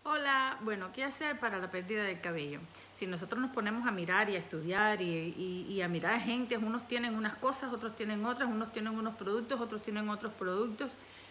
Hola, bueno, ¿qué hacer para la pérdida del cabello? Si nosotros nos ponemos a mirar y a estudiar y a mirar gente, unos tienen unas cosas, otros tienen otras, unos tienen unos productos, otros tienen otros productos.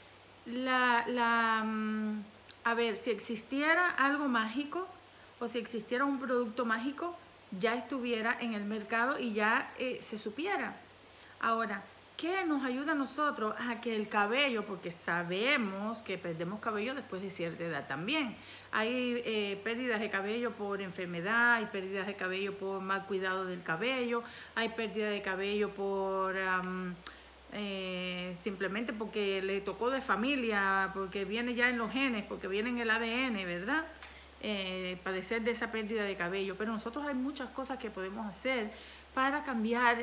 A ver, si existiera algo mágico o si existiera un producto mágico, ya estuviera en el mercado y ya se supiera. Ahora, ¿qué nos ayuda a nosotros a que el cabello, porque sabemos que perdemos cabello después de cierta edad también? Hay pérdidas de cabello por enfermedad, hay pérdidas de cabello por mal cuidado del cabello, hay pérdida de cabello por simplemente porque le tocó de familia, porque viene ya en los genes, porque viene en el ADN, ¿verdad? Padecer de esa pérdida de cabello. Pero nosotros hay muchas cosas que podemos hacer para cambiar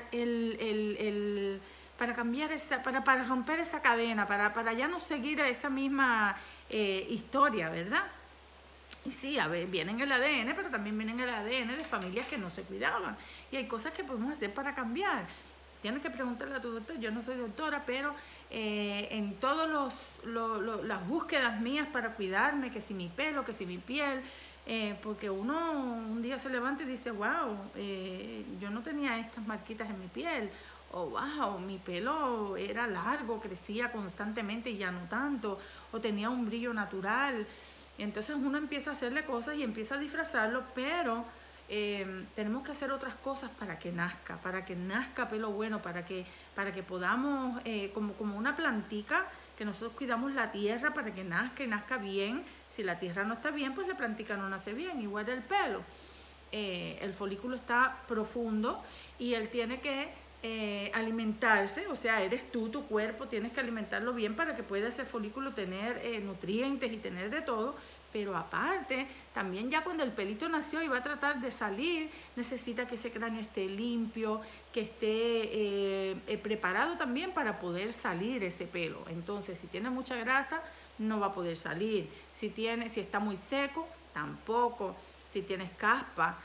para romper esa cadena, para ya no seguir esa misma historia, ¿verdad? Y sí, a ver, viene en el ADN, pero también viene en el ADN de familias que no se cuidaban. Y hay cosas que podemos hacer para cambiar. Tienes que preguntarle a tu doctor, yo no soy doctora, pero en todas las búsquedas mías para cuidarme, que si mi pelo, que si mi piel, porque uno un día se levanta y dice, wow, yo no tenía estas marquitas en mi piel, o wow, mi pelo era largo, crecía constantemente y ya no tanto, o tenía un brillo natural. Entonces uno empieza a hacerle cosas y empieza a disfrazarlo, pero tenemos que hacer otras cosas para que nazca pelo bueno, para que podamos, como una plantica, que nosotros cuidamos la tierra para que nazca y nazca bien. Si la tierra no está bien, pues la plantica no nace bien, igual el pelo. El folículo está profundo y él tiene que alimentarse, o sea, eres tú, tu cuerpo, tienes que alimentarlo bien para que pueda ese folículo tener nutrientes y tener de todo. Pero aparte, también ya cuando el pelito nació y va a tratar de salir, necesita que ese cráneo esté limpio, que esté preparado también para poder salir ese pelo. Entonces, si tiene mucha grasa, no va a poder salir. Si está muy seco, tampoco. Si tienes caspa,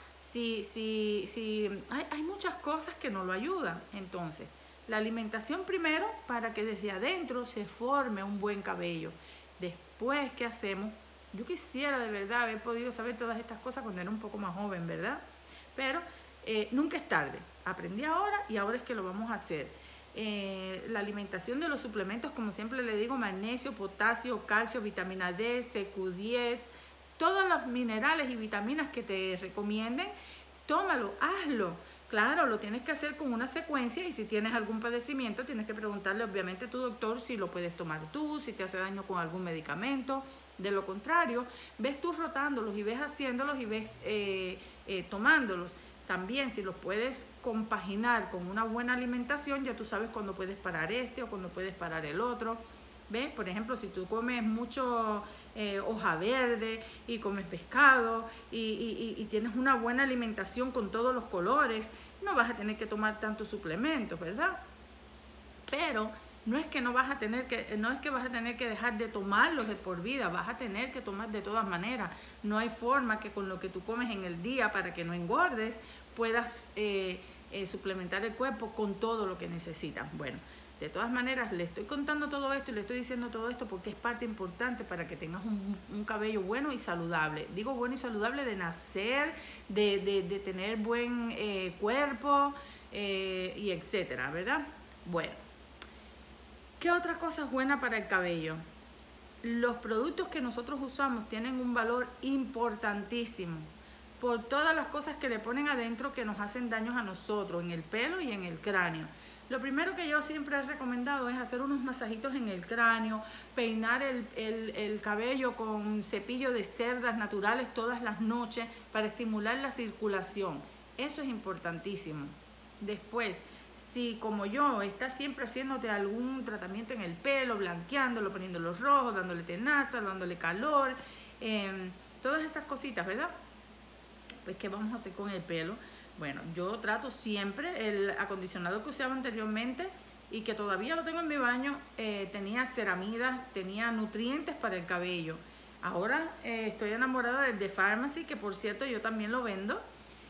hay muchas cosas que no lo ayudan. Entonces, la alimentación primero para que desde adentro se forme un buen cabello. Después, ¿qué hacemos? Yo quisiera de verdad haber podido saber todas estas cosas cuando era un poco más joven, ¿verdad? Pero nunca es tarde. Aprendí ahora y ahora es que lo vamos a hacer. La alimentación de los suplementos, como siempre le digo, magnesio, potasio, calcio, vitamina D, CQ10, todos los minerales y vitaminas que te recomienden, tómalo, hazlo. Claro, lo tienes que hacer con una secuencia y si tienes algún padecimiento tienes que preguntarle obviamente a tu doctor si lo puedes tomar tú, si te hace daño con algún medicamento. De lo contrario, ves tú rotándolos y ves haciéndolos y ves tomándolos. También si los puedes compaginar con una buena alimentación, ya tú sabes cuándo puedes parar este o cuándo puedes parar el otro. ¿Ves? Por ejemplo, si tú comes mucho hoja verde y comes pescado y tienes una buena alimentación con todos los colores, no vas a tener que tomar tantos suplementos, ¿verdad? Pero no es que vas a tener que dejar de tomarlos de por vida, vas a tener que tomar de todas maneras. No hay forma que con lo que tú comes en el día para que no engordes puedas suplementar el cuerpo con todo lo que necesitas. Bueno, de todas maneras, le estoy contando todo esto y le estoy diciendo todo esto porque es parte importante para que tengas un cabello bueno y saludable. Digo bueno y saludable de nacer, de tener buen cuerpo y etcétera, ¿verdad? Bueno, ¿qué otra cosa es buena para el cabello? Los productos que nosotros usamos tienen un valor importantísimo por todas las cosas que le ponen adentro que nos hacen daños a nosotros, en el pelo y en el cráneo. Lo primero que yo siempre he recomendado es hacer unos masajitos en el cráneo, peinar el cabello con cepillo de cerdas naturales todas las noches para estimular la circulación. Eso es importantísimo. Después, si como yo estás siempre haciéndote algún tratamiento en el pelo, blanqueándolo, poniéndolo rojo, dándole tenaza, dándole calor, todas esas cositas, ¿verdad? Pues, ¿qué vamos a hacer con el pelo? Bueno, yo trato siempre, el acondicionador que usaba anteriormente y que todavía lo tengo en mi baño, tenía ceramidas, tenía nutrientes para el cabello. Ahora estoy enamorada del The Pharmacy, que por cierto yo también lo vendo.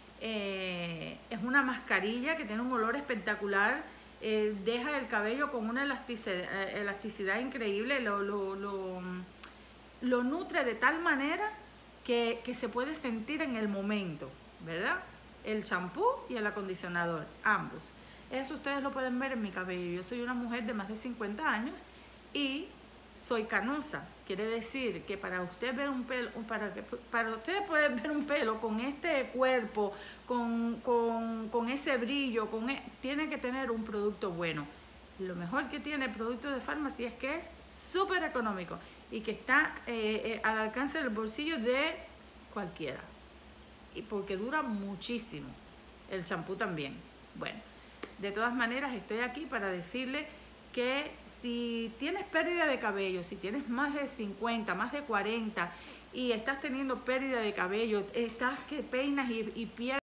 Es una mascarilla que tiene un olor espectacular, deja el cabello con una elasticidad increíble, lo nutre de tal manera que se puede sentir en el momento, ¿verdad? El champú y el acondicionador, ambos. Eso ustedes lo pueden ver en mi cabello. Yo soy una mujer de más de 50 años y soy canosa. Quiere decir que para usted ver un pelo, para ustedes poder ver un pelo con este cuerpo, con ese brillo, tiene que tener un producto bueno. Lo mejor que tiene el producto de farmacia es que es súper económico y que está al alcance del bolsillo de cualquiera. Y porque dura muchísimo. El champú también. Bueno, de todas maneras estoy aquí para decirle que si tienes pérdida de cabello, si tienes más de 50, más de 40 y estás teniendo pérdida de cabello, estás que peinas y pierdes